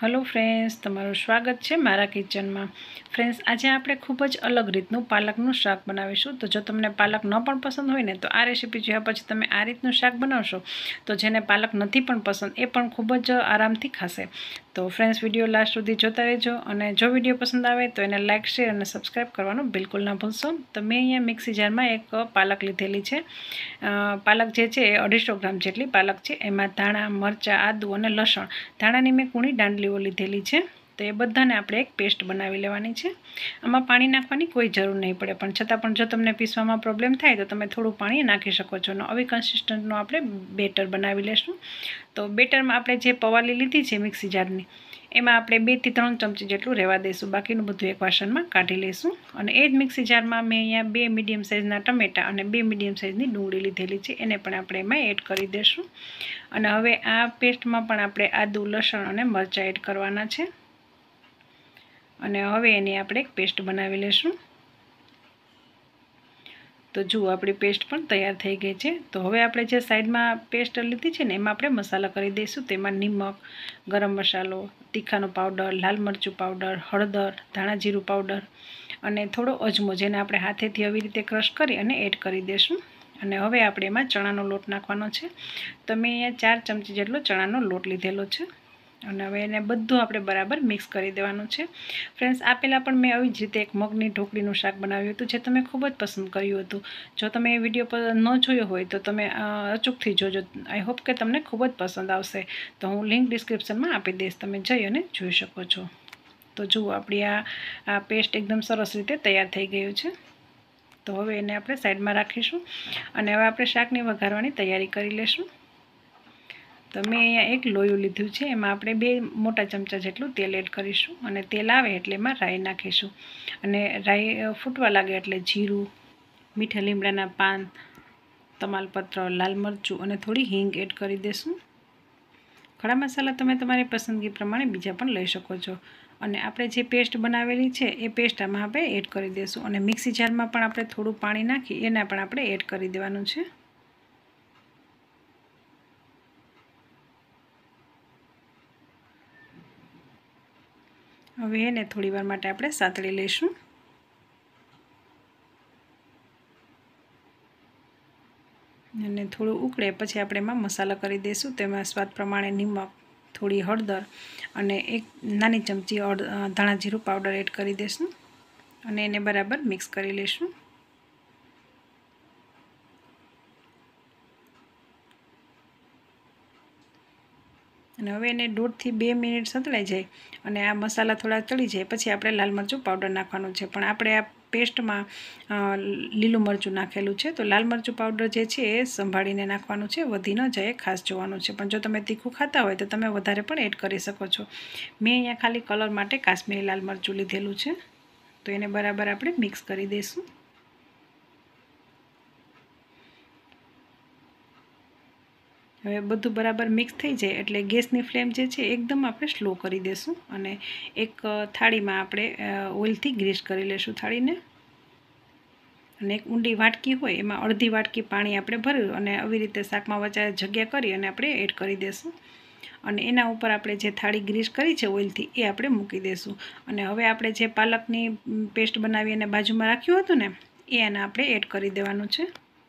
Hello friends, तमाરું સ્વાગત છે મારા કિચનમાં। ફ્રેન્ડ્સ, આજે આપણે ખૂબ જ અલગ રીતનું પાલકનું શાક બનાવીશું। તો જો તમને પાલક ન પણ પસંદ હોય ને તો આ રેસીપી જોયા પછી તમે આ રીતનું શાક બનાવશો તો જેને પાલક નથી પણ પસંદ એ પણ ખૂબ જ આરામથી ખાશે। તો ફ્રેન્ડ્સ, વિડીયો લાસ્ટ સુધી જોતા રહેજો અને જો વિડીયો પસંદ આવે તો એને લાઇક, શેર અને સબસ્ક્રાઈબ કરવાનું બિલકુલ ના ભૂલશો। તો મેં અહીંયા મિક્સી જારમાં એક પાલક લીધેલી છે। પાલક જે છે એ 250 ગ્રામ જેટલી પાલક છે। એમાં ધાણા, મરચાં, આદુ અને લસણ, ધાણાની મેં કૂણી દાંડલીઓ લીધેલી છે। તો એ બધાને આપણે એક પેસ્ટ બનાવી લેવાની છે। આમાં પાણી નાખવાની કોઈ જરૂર નહીં પડે, પણ છતાં પણ જો તમને પીસવામાં પ્રોબ્લેમ થાય તો તમે થોડું પાણી નાખી શકો છો। અને આવી કન્સિસ્ટન્ટનું આપણે બેટર બનાવી લેશું। તો બેટરમાં આપણે જે પવાલી લીધી છે મિક્સી જારની, એમાં આપણે 2 થી 3 ચમચી જેટલું રહેવા દઈશું, બાકીનું બધું એક વાસણમાં કાઢી લઈશું। અને એ જ મિક્સી જારમાં મેં અહીંયા 2 મીડિયમ સાઇઝના ટમેટાં અને 2 મીડિયમ સાઇઝની ડુંગળી લીધેલી છે, એને પણ આપણે એમાં એડ કરી દઈશું। અને હવે આ પેસ્ટમાં પણ આપણે આદુ, લસણ અને મરચાં એડ કરવાના છે। અને હવે એની આપણે એક પેસ્ટ બનાવી લેશું। તો જુઓ, આપણી પેસ્ટ પણ તૈયાર થઈ ગઈ છે। તો હવે આપણે જે સાઈડમાં પેસ્ટ લીધી છે ને એમાં આપણે મસાલા કરી દઈશું। તેમાં નિમક, ગરમ મસાલો, તીખાનો પાવડર, લાલ મરચું પાવડર, હળદર, ધાણા જીરું પાવડર અને થોડો અજમો, જેને આપણે હાથેથી આવી રીતે ક્રશ કરી અને એડ કરી દઈશું। અને હવે આપણે એમાં ચણાનો લોટ નાખવાનો છે। તો મેં અહીંયા 4 ચમચી જેટલો ચણાનો લોટ લીધેલો છે। અને હવે એને બધું આપણે બરાબર મિક્સ કરી દેવાનું છે। ફ્રેન્ડ્સ, આ પહેલાં પણ મેં આવી જ રીતે એક મગની ઢોકળીનું શાક બનાવ્યું હતું, જે તમે ખૂબ જ પસંદ કર્યું હતું। જો તમે એ વિડીયો પર ન જોયો હોય તો તમે અચૂકથી જોજો। આઈ હોપ કે તમને ખૂબ જ પસંદ આવશે। તો હું લિંક ડિસ્ક્રિપ્શનમાં આપી દઈશ, તમે જઈ અને જોઈ શકો છો। તો જુઓ, આપણી આ પેસ્ટ એકદમ સરસ રીતે તૈયાર થઈ ગયું છે। તો હવે એને આપણે સાઈડમાં રાખીશું અને હવે આપણે શાકની વઘારવાની તૈયારી કરી લઈશું। તો મેં અહીંયા એક લોયું લીધું છે, એમાં આપણે 2 મોટા ચમચા જેટલું તેલ એડ કરીશું। અને તેલ આવે એટલે એમાં રાઈ નાખીશું। અને રાઈ ફૂટવા લાગે એટલે જીરું, મીઠા લીમડાના પાન, તમાલપત્ર, લાલ મરચું અને થોડી હિંગ એડ કરી દઈશું। ખડા મસાલા તમે તમારી પસંદગી પ્રમાણે બીજા પણ લઈ શકો છો। અને આપણે જે પેસ્ટ બનાવેલી છે એ પેસ્ટ આમાં આપણે એડ કરી દઈશું। અને મિક્સી જારમાં પણ આપણે થોડું પાણી નાખી એના પણ આપણે એડ કરી દેવાનું છે। હવે એને થોડી વાર માટે આપણે સાતળી લઈશું। અને થોડું ઉકળે પછી આપણે એમાં મસાલા કરી દઈશું। તેમાં સ્વાદ પ્રમાણે નિમક, થોડી હળદર અને 1 નાની ચમચી ધાણા જીરું પાવડર એડ કરી દઈશું। અને એને બરાબર મિક્સ કરી લઈશું। અને હવે એને 1.5 થી 2 મિનિટ સતળાઈ જાય અને આ મસાલા થોડા ચડી જાય પછી આપણે લાલ મરચું પાવડર નાખવાનું છે। પણ આપણે આ પેસ્ટમાં લીલું મરચું નાખેલું છે, તો લાલ મરચું પાવડર જે છે એ સંભાળીને નાખવાનું છે, વધી ન જાય ખાસ જોવાનું છે। પણ જો તમે તીખું ખાતા હોય તો તમે વધારે પણ એડ કરી શકો છો। મેં અહીંયા ખાલી કલર માટે કાશ્મીરી લાલ મરચું લીધેલું છે। તો એને બરાબર આપણે મિક્સ કરી દઈશું। હવે બધું બરાબર મિક્સ થઈ જાય એટલે ગેસની ફ્લેમ જે છે એકદમ આપણે સ્લો કરી દઈશું। અને એક થાળીમાં આપણે ઓઇલથી ગ્રીસ કરી લઈશું થાળીને। અને એક ઊંડી વાટકી હોય એમાં અડધી વાટકી પાણી આપણે ભર્યું અને આવી રીતે શાકમાં વચ્ચે જગ્યા કરી અને આપણે એડ કરી દઈશું। અને એના ઉપર આપણે જે થાળી ગ્રીસ કરી છે ઓઇલથી એ આપણે મૂકી દઈશું। અને હવે આપણે જે પાલકની પેસ્ટ બનાવી અને બાજુમાં રાખ્યું હતું ને એ એને આપણે એડ કરી દેવાનું છે।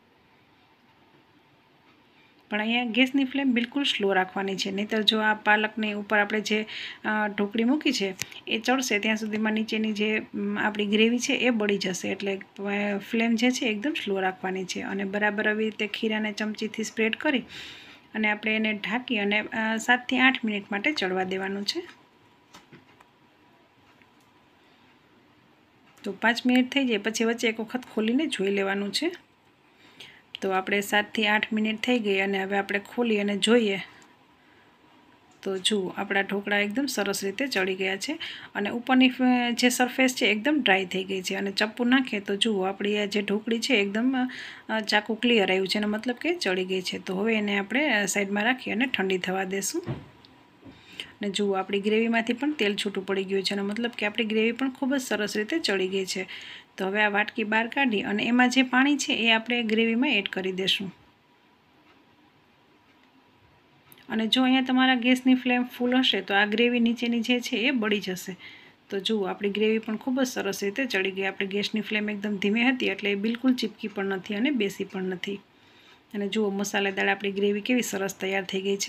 પણ અહીંયા ગેસની ફ્લેમ બિલકુલ સ્લો રાખવાની છે, નહીંતર જો આ પાલકની ઉપર આપણે જે ઢોકળી મૂકી છે એ ચડશે ત્યાં સુધીમાં નીચેની જે આપણી ગ્રેવી છે એ બળી જશે। એટલે ફ્લેમ જે છે એકદમ સ્લો રાખવાની છે। અને બરાબર આવી રીતે ખીરાને ચમચીથી સ્પ્રેડ કરી અને આપણે એને ઢાંકી અને 7 થી 8 મિનિટ માટે ચડવા દેવાનું છે। તો 5 મિનિટ થઈ જાય પછી વચ્ચે એક વખત ખોલીને જોઈ લેવાનું છે। તો આપણે 7 થી 8 મિનિટ થઈ ગઈ અને હવે આપણે ખોલી અને જોઈએ તો જુઓ, આપણા ઢોકળા એકદમ સરસ રીતે ચડી ગયા છે। અને ઉપરની જે સરફેસ છે એકદમ ડ્રાય થઈ ગઈ છે। અને ચપ્પુ નાખીએ તો જુઓ, આપણી આ જે ઢોકળી છે એકદમ ચાકુ ક્લિયર આવ્યું છે અને મતલબ કે ચડી ગઈ છે। તો હવે એને આપણે સાઈડમાં રાખી અને ઠંડી થવા દઈશું। અને જુઓ, આપણી ગ્રેવીમાંથી પણ તેલ છૂટું પડી ગયું છે અને મતલબ કે આપણી ગ્રેવી પણ ખૂબ જ સરસ રીતે ચડી ગઈ છે। તો હવે આ વાટકી બહાર કાઢી અને એમાં જે પાણી છે એ આપણે ગ્રેવીમાં એડ કરી દઈશું। અને જો અહીંયા તમારા ગેસની ફ્લેમ ફૂલ હશે તો આ ગ્રેવી નીચેની જે છે એ બળી જશે. તો જુઓ આપણી ગ્રેવી પણ ખૂબ જ સરસ રીતે ચડી ગઈ. આપણી ગેસની ફ્લેમ એકદમ ધીમી હતી એટલે એ બિલકુલ ચીપકી પણ નથી અને બેસી પણ નથી. અને જુઓ મસાલેદાર આપણી ગ્રેવી કેવી સરસ તૈયાર થઈ ગઈ છે.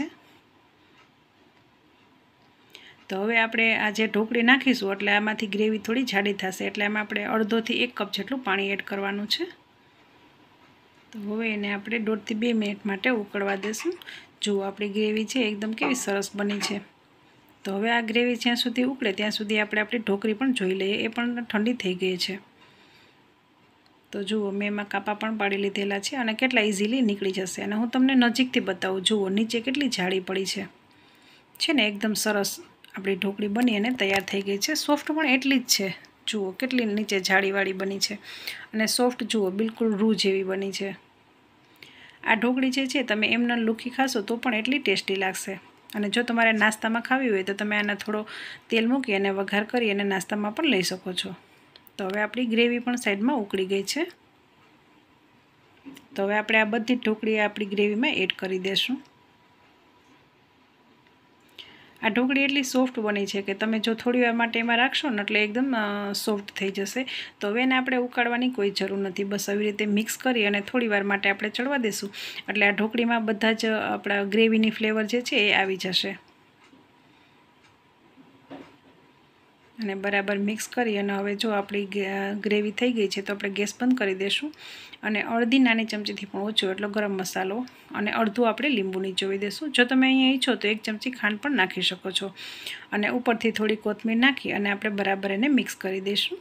તો હવે આપણે આ જે ઢોકળી નાખીશું એટલે આમાંથી ગ્રેવી થોડી જાડી થશે, એટલે આમાં આપણે 1/2 થી 1 કપ જેટલું પાણી એડ કરવાનું છે. તો હવે એને આપણે 1.5 થી 2 મિનિટ માટે ઉકળવા દેશું. જુઓ આપણી ગ્રેવી છે એકદમ કેવી સરસ બની છે. તો હવે આ ગ્રેવી જ્યાં સુધી ઉકળે ત્યાં સુધી આપણે આપણી ઢોકળી પણ જોઈ લઈએ. એ પણ ઠંડી થઈ ગઈ છે. તો જુઓ મેં એમાં કાપા પણ પાડી લીધેલા છે અને કેટલા ઇઝીલી નીકળી જશે. અને હું તમને નજીકથી બતાવું. જુઓ નીચે કેટલી જાડી પડી છે ને એકદમ સરસ આપણી ઢોકળી બની અને તૈયાર થઈ ગઈ છે. સોફ્ટ પણ એટલી જ છે. જુઓ કેટલી નીચે જાળીવાળી બની છે અને સોફ્ટ જુઓ બિલકુલ રૂ જેવી બની છે. આ ઢોકળી જે છે તમે એમને લૂખી ખાશો તો પણ એટલી ટેસ્ટી લાગશે. અને જો તમારે નાસ્તામાં ખાવી હોય તો તમે આના થોડો તેલ મૂકી અને વઘાર કરી અને નાસ્તામાં પણ લઈ શકો છો. તો હવે આપણી ગ્રેવી પણ સાઈડમાં ઉકળી ગઈ છે. તો હવે આપણે આ બધી ઢોકળી આપણી ગ્રેવીમાં એડ કરી દઈશું. આ ઢોકળી એટલી સોફ્ટ બની છે કે તમે જો થોડી વાર માટે એમાં રાખશો ને એટલે એકદમ સોફ્ટ થઈ જશે. તો હવે એને આપણે ઉકાળવાની કોઈ જરૂર નથી. બસ આવી રીતે મિક્સ કરી અને થોડી વાર માટે આપણે ચડવા દઈશું એટલે આ ઢોકળીમાં બધા જ આપણા ગ્રેવીની ફ્લેવર જે છે એ આવી જશે. અને બરાબર મિક્સ કરી અને હવે જો આપણી ગ્રેવી થઈ ગઈ છે તો આપણે ગેસ બંધ કરી દઈશું. અને અડધી નાની ચમચીથી પણ ઓછો એટલો ગરમ મસાલો અને અડધું આપણે લીંબુ નીચોવી દઈશું. જો તમે અહીંયા ઈચ્છો તો 1 ચમચી ખાંડ પણ નાખી શકો છો. અને ઉપરથી થોડી કોથમીર નાખી અને આપણે બરાબર એને મિક્સ કરી દઈશું.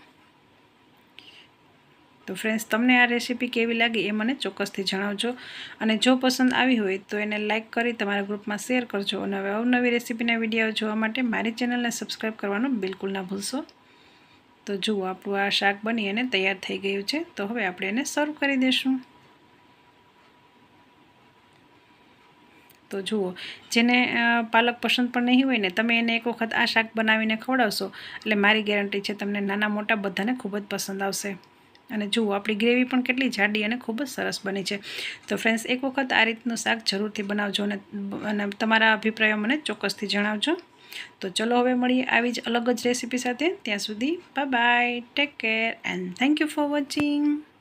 તો ફ્રેન્ડ્સ તમને આ રેસીપી કેવી લાગી એ મને ચોક્કસથી જણાવજો. અને જો પસંદ આવી હોય તો એને લાઇક કરી તમારા ગ્રુપમાં શેર કરજો. અને હવે અવનવી રેસીપીના વિડીયો જોવા માટે મારી ચેનલને સબસ્ક્રાઈબ કરવાનું બિલકુલ ના ભૂલશો. તો જુઓ આપણું આ શાક બની અને તૈયાર થઈ ગયું છે. તો હવે આપણે એને સર્વ કરી દઈશું. તો જુઓ જેને પાલક પસંદ પણ નહીં હોય ને તમે એને એક વખત આ શાક બનાવીને ખવડાવશો એટલે મારી ગેરંટી છે તમને નાના મોટા બધાને ખૂબ જ પસંદ આવશે. અને જુઓ આપણી ગ્રેવી પણ કેટલી જાડી અને ખૂબ જ સરસ બની છે. તો ફ્રેન્ડ્સ એક વખત આ રીતનું શાક જરૂરથી બનાવજો અને તમારા અભિપ્રાયો મને ચોક્કસથી જણાવજો. તો ચલો હવે મળીએ આવી જ અલગ જ રેસીપી સાથે. ત્યાં સુધી bye bye, take care and thank you for watching.